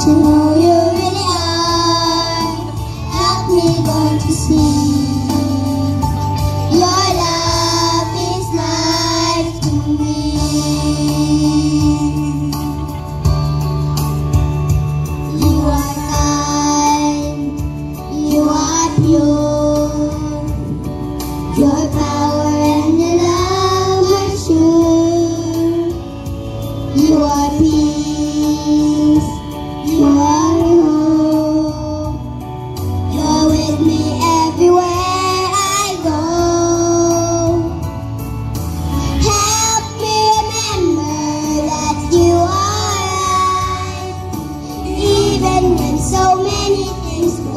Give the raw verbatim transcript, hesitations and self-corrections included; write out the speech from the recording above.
to who you really are. Help me learn to see your love is life to me. You are kind, you are pure, your power and your love are sure. You are peace, you are hope, you're with me everywhere I go. Help me remember that you are right, even when so many things go